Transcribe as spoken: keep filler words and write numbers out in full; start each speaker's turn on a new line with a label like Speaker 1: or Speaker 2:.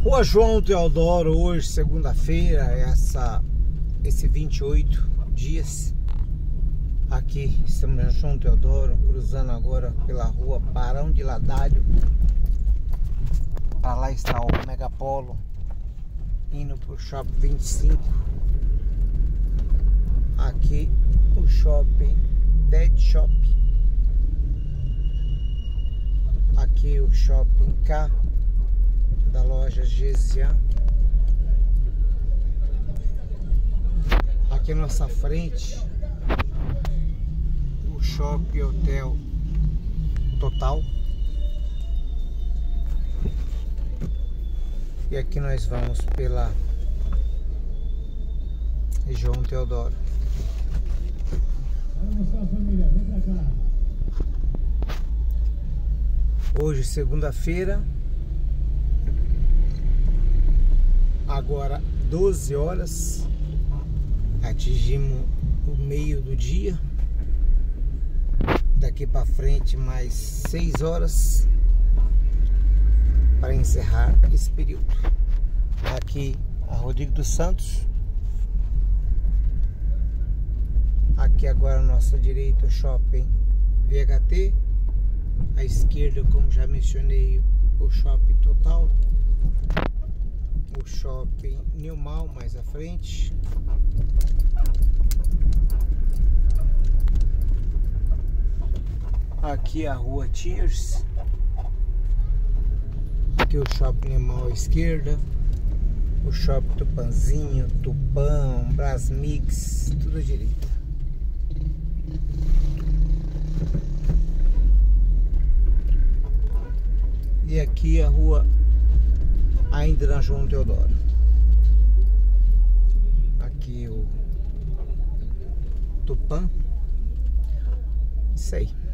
Speaker 1: Rua João Teodoro, hoje, segunda-feira, essa, esse vinte e oito dias. Aqui estamos na João Teodoro, cruzando agora pela rua Barão de Ladário. Para lá está o Megapolo, indo para o Shopping vinte e cinco. Aqui o Shopping Dead Shop. Aqui o Shopping K da loja Gesian. Aqui à nossa frente o Shopping Hotel Total. E aqui nós vamos pela João Teodoro.
Speaker 2: Família, vem pra cá.
Speaker 1: Hoje, segunda-feira, agora doze horas, atingimos o meio do dia. Daqui para frente mais seis horas para encerrar esse período. Aqui a Rodrigo dos Santos. Aqui agora à nossa direita o Shopping V H T. À esquerda, como já mencionei, o Shopping Total. O Shopping New Mall mais à frente. Aqui a rua Tears. Aqui o Shopping New Mall à esquerda. O Shopping Tupanzinho, Tupã, Brasmix, tudo à direita. E aqui a rua ainda na João Teodoro. Aqui o Tupã. Isso aí.